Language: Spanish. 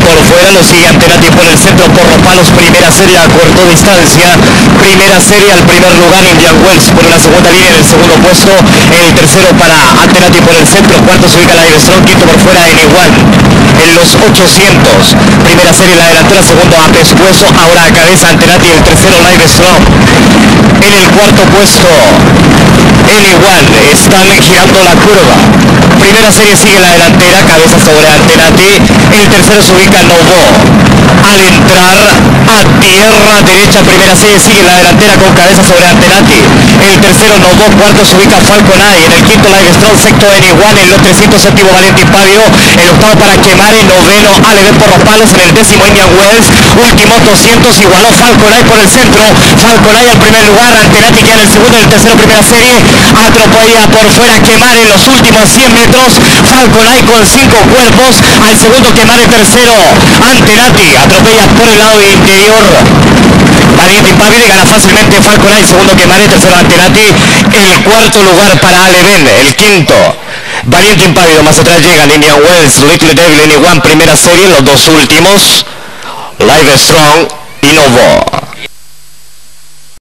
por fuera, lo sigue Antenati por el centro, por los palos, primera serie a corta distancia, primera serie al primer lugar, Indian Wells por una segunda línea en el segundo puesto, el tercero para Antenati por el centro, cuarto se ubica Live Strong, quinto por fuera N1 en los 800, primera serie en la delantera, segundo a pescuezo, ahora a cabeza Antenati, el tercero Live Strong, en el cuarto puesto N1, están girando la curva, primera serie sigue la delantera, cabeza sobre Antenati, el tercero se ubica Novo, al entrar a tierra derecha, primera serie sigue la delantera con cabeza sobre Antenati, el tercero Novo, cuarto se ubica Falcon Eye, en el quinto Live Strong, sexto N1, en los 300 séptimo Valentín Pavio, el octavo para quemar, el noveno Aleven por los palos, en el décimo Indian Wells, último 200, igualó Falcon Eye por el centro, Falcon Eye al primer lugar, Antenati queda en el segundo, en el tercero primera serie, atropella por fuera quemar en los últimos 100 metros, Falcon Eye con 5 cuerpos, al segundo quemar, el tercero Antenati, atropella por el lado interior Valentín Pavio y gana fácilmente Falcon Eye, segundo quemar, el tercero Antenati, el cuarto lugar para Aleven, el quinto Valiente Impávido, más atrás llegan Indian Wells, Little Devil, N1, primera serie, los dos últimos, Live Strong y Novo.